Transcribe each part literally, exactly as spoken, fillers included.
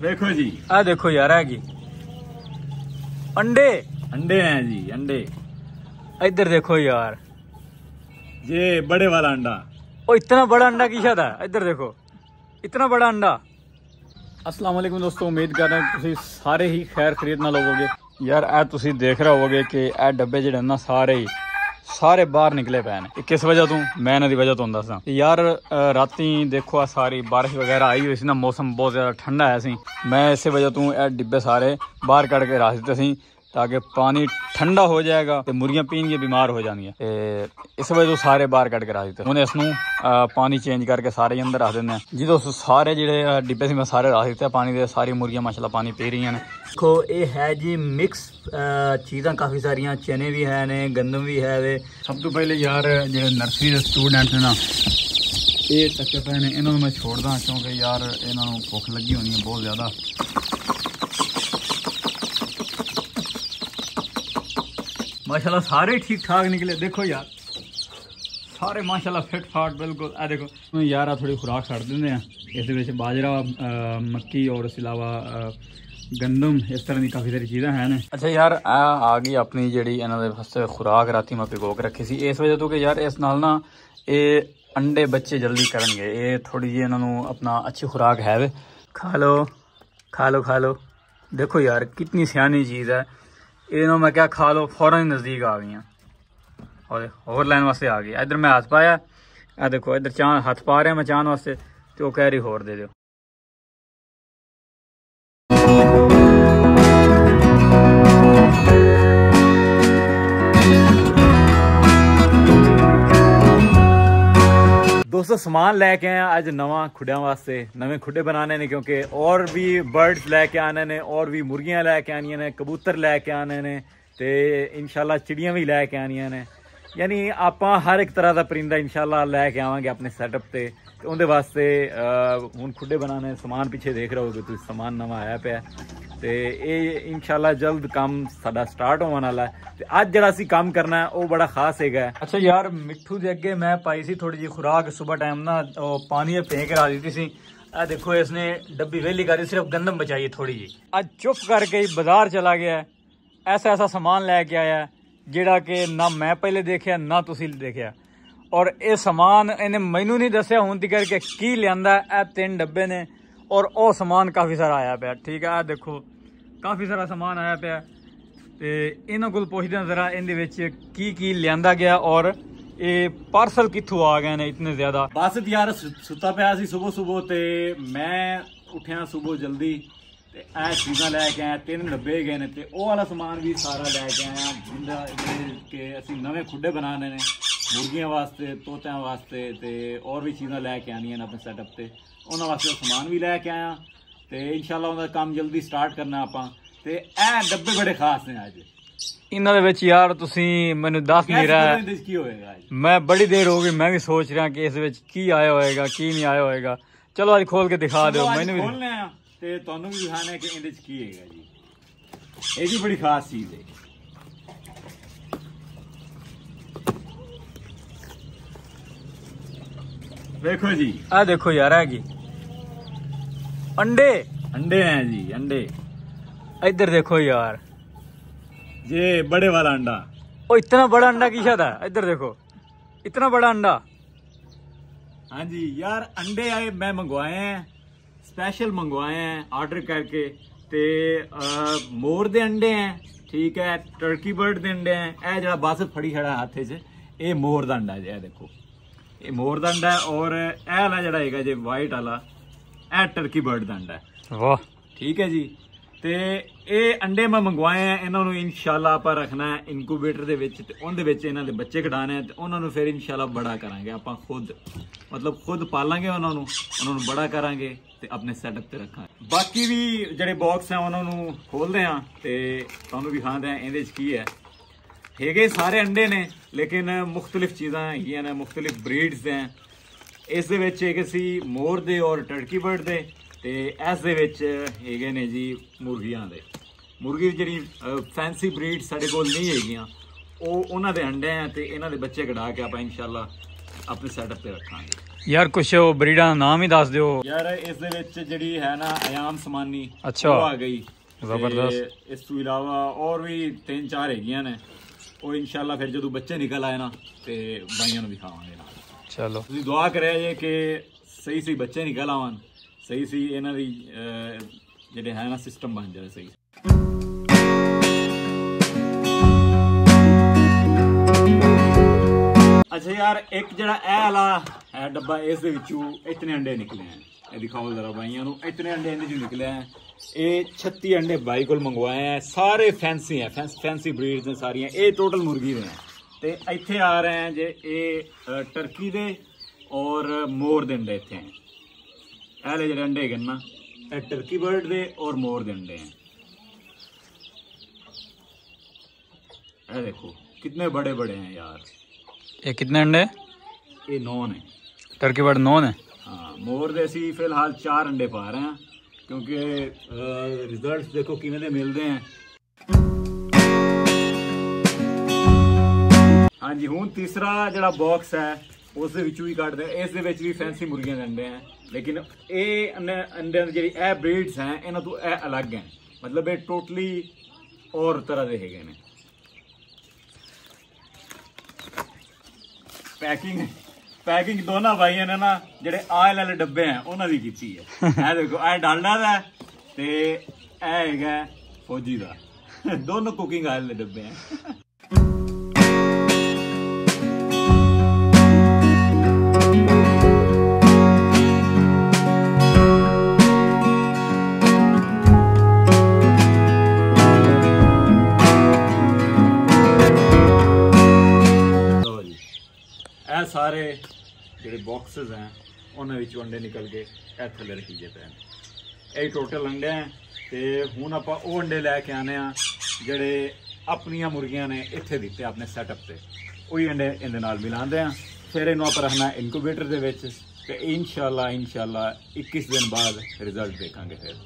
देखो जी, आ देखो यार है की अंडे अंडे हैं जी, अंडे। इधर देखो यार, ये बड़े वाला अंडा। ओ इतना बड़ा अंडा किशा था, इधर देखो इतना बड़ा अंडा। अस्सलाम वालेकुम दोस्तों, उम्मीद कर रहे हैं तुसी सारे ही खैर खरीद नाल होवोगे। यार ए तुसी देख रहे होवोगे कि ए डब्बे जेडे ना सारे ही सारे बाहर निकले पे ने। किस वजह तो मैं इन्हां दी वजह तो दसदा यार। राती देखो आ सारी बारिश वगैरह आई हुई सी ना, मौसम बहुत ज्यादा ठंडा है सी। मैं इस वजह तो ए डिब्बे सारे बाहर कढ़ के रख दिते सी ताकि पानी ठंडा हो जाएगा तो मुर्गियां पीनगी बीमार हो जाएंगी। इस वजह तो सारे बाहर कट के रख दिते। हुण इसनूं पानी चेंज करके सारे अंदर रख देने। जी दोस्तों, सारे जिहड़े डिब्बे से मैं सारे रख दिते पानी दे। सारी मुर्गियां माशाल्लाह पानी पी रही हैं। देखो ये है जी मिक्स चीज़ां काफ़ी सारियां, चने भी है ने, गंदम भी है वे। सब तो पहले यार जो नर्सरी के स्टूडेंट ने ना ये चक्के पे ने, इन्होंने मैं छोड़ दा क्योंकि यार इन्होंने भुख लगी होनी है बहुत ज़्यादा। माशाल्लाह सारे ठीक ठाक निकले। देखो यार सारे माशाल्लाह फिट फाट बिल्कुल। आ देखो यार आ थोड़ी खुराक छड़ देंगे इस बाजरा, मक्की और इस अलावा गंदम, इस तरह की काफ़ी सारी चीज़ें हैं ने। अच्छा यार आ आ गई अपनी जी इन्होंने खुराक राती मैं भिगो के रखी सी इस वजह तो कि यार इस नाल ना ये अंडे बच्चे जल्दी करनगे। ये थोड़ी जी इन्होंने अपना अच्छी खुराक है वे। खा लो खा लो खा लो। देखो यार कितनी सियानी चीज़ है। इन्होंने मैं क्या खा लो फौरन नज़दीक आ गई और होर लैन वास्ते आ गई। इधर मैं हाथ पाया, आ देखो इधर चान हाथ पा रहा मैं चान वास्ते, तो वो कह रही होर दे दो। दोस्तों सामान लैके आए अज नवा खुड्या वास्ते, नवे खुडे बनाने ने क्योंकि और भी बर्ड्स लैके आने ने, और भी मुर्गियां लैके आनियां ने, कबूतर लैके आने ने, ते इंशाल्लाह चिड़ियां भी लैके आनियां ने। यानी आपां हर एक तरह का परिंदा इंशाल्लाह लैके आवांगे अपने सैटअप ते। ते उहदे वास्ते हुण खुडे बनाने, समान पिछे देख रहे हो कि तुसीं समान नवा आया पिया ते ये इंशाल्लाह जल्द काम साडा स्टार्ट होने वाला है। ते अज जिहड़ा असीं काम करना है वो बड़ा खास हैगा। अच्छा यार मिट्ठू दे अगे मैं पाई सी थोड़ी जी खुराक सुबह टाइम ना, पानी फेंक करा दी सी। आ देखो इसने डब्बी वेली करी, सिर्फ गंदम बचाई थोड़ी जी। अज चुप करके बाजार चला गया, ऐसा ऐसा सामान लैके आया जिहड़ा कि ना मैं पहले देखिया ना तुसीं देखिया। और ये सामान इन्हें मैनू नहीं दसिया हुण तक कि की लियांदा। ए तीन डब्बे ने और वो सामान काफ़ी सारा आया पिया। ठीक है, देखो काफ़ी सारा सामान आया पिया ते इन्हां कोल पुछदे जरा इहदे विच की की लियांदा गया और ये पार्सल कित्थों आ गए ने इतने ज्यादा। बस यार सुता पिया सी सुबह सुबह ते मैं उठिया सुबह जल्दी ते ए चीज़ां लैके आया। तीन डब्बे गए ने ते ओह वाला समान भी सारा लैके आया जिंदा कि असीं नवे खुडे बनाने ने मुर्गियां वास्ते, तोतियां वास्ते ते और भी चीज़ां लैके आनियां ने अपने सैटअप ते। उन्हां वास्ते समान भी लैके आया ते इंशाल्लाह उहदा काम जल्दी स्टार्ट करना आपां। ते ए डब्बे बड़े खास ने अज इन्हां दे विच यार तुसीं मैनूं दस नहीं रहा की होएगा। मैं बड़ी देर हो गई मैं भी सोच रहा कि इस विच की आया होएगा की नहीं आया होएगा। चलो अज खोल के दिखा दो मैनूं भी खोलने आ ते तुहानूं भी दिखाने कि इहदे च की हैगा जी। ये भी बड़ी खास चीज़ है। देखो जी, आ देखो यार है की अंडे अंडे हैं जी, अंडे। इधर देखो यार, ये बड़े वाला अंडा। ओ इतना बड़ा अंडा किशा था, इधर देखो इतना बड़ा अंडा। हाँ जी यार, अंडे आए मैं मंगवाए हैं, स्पेशल मंगवाए हैं ऑर्डर करके। ते आ, मोर दे अंडे हैं, ठीक है, टर्की बर्ड दे अंडे हैं। ए जरा बस फड़ी खड़ा हाथे च, ये मोर दा अंडा जी। देखो ये मोर दा अंडा है और ए वाला जड़ा हैगा जी वाइट वाला ए टर्की बर्ड दा अंडा है। वाह, ठीक है जी। ते ये अंडे मैं मंगवाए हैं, इन्हों इंशाल्लाह आप रखना है इनक्यूबेटर दे विच ते उहदे विच इन्हां दे बच्चे कढाने हैं ते उन्होंने फिर इंशाल्लाह बड़ा करांगे आपां खुद, मतलब खुद पालांगे उन्होंने, उन्होंने बड़ा करांगे ते अपने सैटअप ते रखांगे। बाकी भी जिहड़े बॉक्स हैं उन्होंने खोलदे हां ते तुहानूं भी खांदे हां इहदे च की है। हैगे सारे अंडे ने लेकिन मुख्तलिफ चीज़ां हैगियां ने, मुख्तलिफ ब्रीड्स हैं। इस दे विच एक सी मोर दे और टर्की बर्ड दे ते इस दे विच हैगे ने जी मुर्गियां दे। मुर्गी जिहड़ी फैंसी ब्रीड साडे कोल नहीं हैगियां, ओह उन्हां दे अंडे हैं ते इन्हां दे बच्चे कढा के आपां इंशाल्लाह अपने सैटअप ते रखांगे। यार कुछ ब्रीडां ਦਾ ਨਾਮ ਹੀ ਦੱਸ ਦਿਓ ਯਾਰ ਇਸ ਦੇ ਵਿੱਚ ਜਿਹੜੀ ਹੈ ਨਾ ਅਯਾਮ ਸਮਾਨੀ ਅੱਛਾ ਉਹ ਆ ਗਈ ਜ਼ਬਰਦਸਤ ਇਸ ਤੋਂ ਇਲਾਵਾ ਹੋਰ ਵੀ ਤਿੰਨ ਚਾਰ ਹੈਗੀਆਂ ਨੇ ਉਹ ਇਨਸ਼ਾਅੱਲਾ ਫਿਰ ਜਦੋਂ ਬੱਚੇ ਨਿਕਲ ਆਏ ਨਾ ਤੇ ਬਾਈਆਂ ਨੂੰ ਵੀ ਖਾਵਾਂਗੇ ਨਾਲ ਚਲੋ ਤੁਸੀਂ ਦੁਆ ਕਰਿਆ ਜੇ ਕਿ ਸਹੀ ਸਹੀ ਬੱਚੇ ਨਿਕਲ ਆਵਣ ਸਹੀ ਸਹੀ ਇਹਨਾਂ ਦੀ ਜਿਹੜੇ ਹੈ ਨਾ ਸਿਸਟਮ ਬਣ ਜਾਵੇ ਸਹੀ अच्छा यार एक जरा ए वाला है डब्बा इस दे विचों इतने अंडे निकले हैं ये दिखाओ जरा भाइयों नु इतने अंडे इहदे चों निकले हैं ये छत्तीस अंडे भाई कोल मंगवाए हैं सारे फैंसी हैं फैंस, फैंसी ब्रीड्स ने सारियां ये टोटल मुर्गी दे हैं ते इत्थे आ रहे हैं जे ये टर्की दे और मोर दे अंडे इत्थे हैं ए ले जेडे अंडे हैगे ना ए टर्की बर्ड दे और मोर दे अंडे हैं ए देखो कितने बड़े बड़े हैं यार ये कितने अंडे ये नौ ने टर्की बर्ड नौ ने हाँ मोर दे असी फिलहाल चार अंडे पा रहे हैं क्योंकि रिजल्ट देखो किवें दे मिलते हैं हाँ जी हुण तीसरा जड़ा बॉक्स है उस दे विचों ही कट दे इस दे विच भी फैंसी मुर्गियां दे अंडे हैं लेकिन ये अंडे जेहड़ी ए ब्रीड्स हैं इन्हां तों ए अलग हैं मतलब ये टोटली और तरह दे हैगे ने पैकिंग पैकिंग दोनों भाइयों ने ना जेडे आयल वाले डब्बे हैं उन्होंने दी कीती है ए देखो ए डालडा दा ते ए हैगा फौजी दा दोनों कुकिंग आयल दे डब्बे हैं सारे ਜਿਹੜੇ ਬਾਕਸਸ हैं ਉਹਨਾਂ ਵਿੱਚੋਂ ਅੰਡੇ ਨਿਕਲ ਕੇ ਇਹ ਥੱਲੇ ਰੱਖੀ ਜੇ ਪਏ ਨੇ ਇਹ ਟੋਟਲ ਅੰਡੇ ਹੈ ਤੇ ਹੁਣ ਆਪਾਂ ਉਹ ਅੰਡੇ ਲੈ ਕੇ ਆਨੇ ਆ ਜਿਹੜੇ ਆਪਣੀਆਂ ਮੁਰਗੀਆਂ ਨੇ ਇੱਥੇ ਦਿੱਤੇ ਆਪਣੇ ਸੈਟਅਪ ਤੇ ਉਹੀ ਅੰਡੇ ਇਹਦੇ ਨਾਲ ਮਿਲਾਉਂਦੇ ਆ ਫਿਰ ਇਹਨੂੰ ਆਪਾਂ ਰੱਖਣਾ ਇਨਕੂਬੇਟਰ ਦੇ ਵਿੱਚ ਤੇ ਇਨਸ਼ਾਅੱਲਾ ਇਨਸ਼ਾਅੱਲਾ इक्कीस ਦਿਨ ਬਾਅਦ ਰਿਜ਼ਲਟ ਦੇਖਾਂਗੇ ਫਿਰ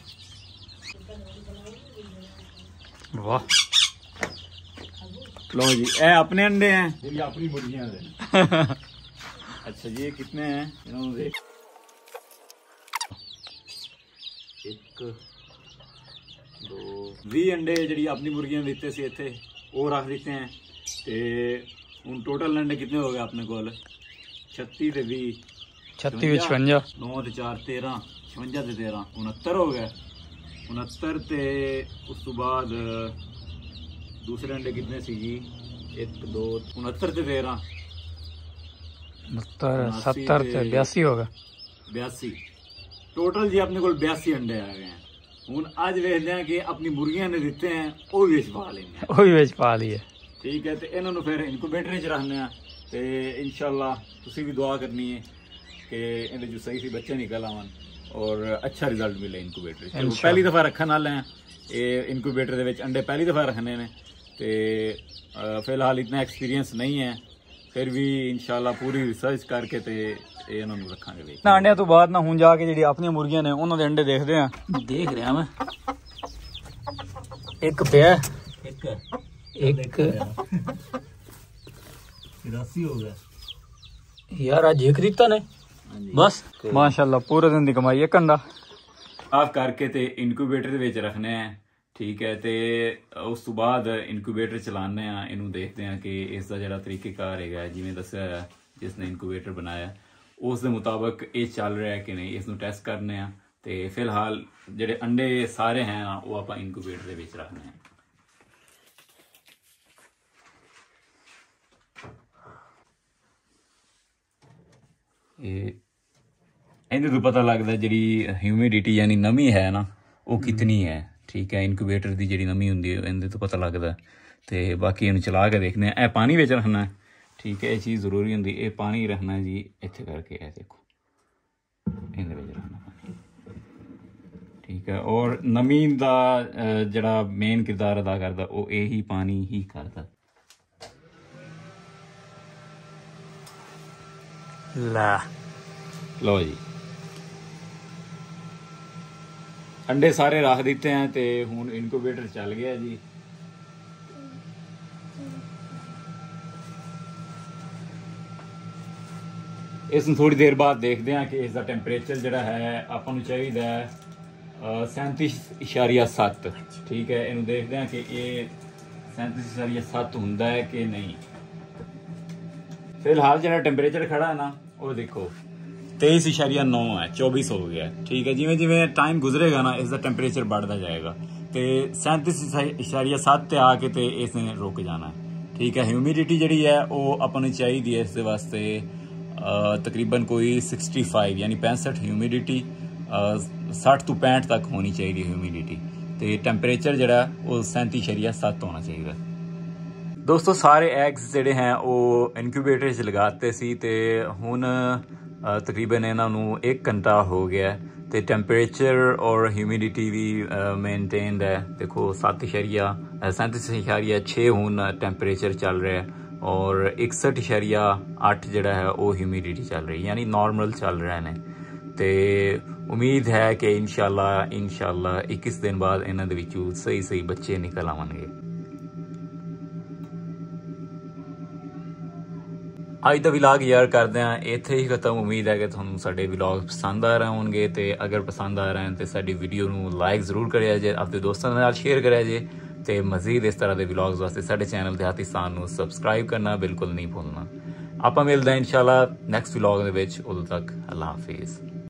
ਵਾਹ लो जी ए अपने अंडे हैं ये अपनी मुर्गियां हैं अच्छा जी ये कितने हैं इन्होंने एक दो भी अंडे जी अपनी मुर्गियां दिते सी इत्थे वो रख दिते हैं ते हुन टोटल अंडे कितने हो गए अपने कोल छत्ती ते भी छत्ती छवंजा नौ ते चार तेरह छवंजा ते तेरह उनहत्तर हो गए उनहत्तर ते उस तो बाद दूसरे अंडे कितने सी जी एक दो उनहत्तर ते तेरह सत्तर ते बयासी होगा बयासी टोटल जी अपने को बयासी अंडे आ गए हैं हुन अज वेखदे हैं कि अपनी मुर्गियां ने दिते हैं वो भी विच पा लेने वो भी विच पा लिए ठीक है ते इन्हां नूं फिर इनक्यूबेटर च रखने आ ते इंशाअल्लाह तुसीं भी दुआ करनी है कि इहदे जो सही सही बच्चे निकल आवन और अच्छा रिजल्ट मिले इनक्यूबेटर च पहली दफा रखने वाले हैं ये इनक्यूबेटर दे विच अंडे पहली दफा रखने ने ते फिलहाल इतना एक्सपीरियंस नहीं है फिर भी इंशाल्लाह पूरी रिसर्च करके ते इन्हां नूं रखांगे ना अंडियां तो बाद ना हुण जाके जेहड़ी अपनी मुर्गियां ने उन्हां दे अंडे देखदे आ देख रहा मैं एक पिया एक एक तिरासी हो गया यार आज एक दिता ने बस माशाल्लाह पूरे दिन दी कमाई एक अंडा आप करके ते इनक्यूबेटर दे विच रखने हैं ठीक है तो उस तो बाद इनक्यूबेटर चलाने इनू देखते हैं कि इसका जरा तरीकेकार है जिमें दस्या जिसने इनक्यूबेटर बनाया उस दे मुताबिक ये चल रहा है कि नहीं इसनू टेस्ट करने तो फिलहाल जेडे अंडे सारे हैं वो आप इनक्यूबेटर दे विच रखने हैं इहदे तो पता लगता जी ह्यूमिडिटी यानी नमी है ना वो कितनी है ठीक है इनक्यूबेटर की जी नमी होंगी इहदे तो पता लगता तो बाकी इन्हू चला के देखने ए पानी विच रखना ठीक है ये चीज़ जरूरी होंगी ये पानी रखना जी इत्थे करके ए देखो इहदे विच रखना पानी ठीक है और नमी का जड़ा मेन किरदार अदा करता वो यही पानी ही करता ला लो जी अंडे सारे रख दिते हैं तो हुण इनक्यूबेटर चल गया जी ਇਸ ਨੂੰ ਥੋੜੀ ਦੇਰ ਬਾਅਦ ਦੇਖਦੇ ਹਾਂ ਕਿ ਇਸ ਦਾ ਟੈਂਪਰੇਚਰ ਜਿਹੜਾ ਹੈ ਆਪਾਂ ਨੂੰ ਚਾਹੀਦਾ ਹੈ सैंतीस इशारिया सत्त। ठीक है, इनू देखते हैं कि ये सैंतीस इशारिया सत्त हुंदा है कि नहीं। फिलहाल जो टैंपरेचर खड़ा है ना वो देखो तेईस इशारिया नौ है, चौबीस हो गया। ठीक है, जिमें जिमें टाइम गुजरेगा ना इसका टैंपरेचर बढ़ता जाएगा। तो सैंतीस इशारिया सत्त ते आके तो इसने रुक जाना है। ठीक है, ह्यूमिडिटी जी है वो अपन चाहिए इस वास्ते तकरीबन कोई सिक्सटी फाइव यानी पैंसठ ह्यूमिडिटी साठ तो पैंठ तक होनी चाहिए ह्यूमिडिटी। तो टैंपरेचर जरा वो सैंती शरिया सत्त होना चाहिए। दोस्तों सारे एग्स जोड़े हैं वो इनक्यूबेटर च लगाते सी ते हुण तकरीबन इन्हों एक घंटा हो गया। तो टैंपरेचर और ह्यूमिडिटी भी मेनटेन्ड है। देखो सत्त इशारिया सैंतीस इशारिया छे हुण टैंपरेचर चल रहा है और इकसठ इशारिया अठ जड़ा है वो ह्यूमिडिटी चल रही है, यानी नॉर्मल चल रहे हैं। तो उम्मीद है कि इंशाल्लाह इंशाल्लाह इक्कीस दिन बाद इन्हां दे विचों सही सही बच्चे निकल आवेंगे। अज दा विलाग यार करदे हां इत्थे ही खत्म। उम्मीद है कि तुहानूं साडे विलाग पसंद आ रहे होणगे। ते अगर पसंद आ रहे हैं तो साडी वीडियो नूं लाइक जरूर करिया जे, अपने दोस्तां नाल शेयर करिया जे। ते मजीद इस तरह के विलाग्स वास्ते साडे चैनल देहातीस्तान नूं सबसक्राइब करना बिल्कुल नहीं भूलना। आपां मिलदे हां इंशाल्लाह नैक्सट विलाग दे विच। उदों तक अल्लाह हाफिज़।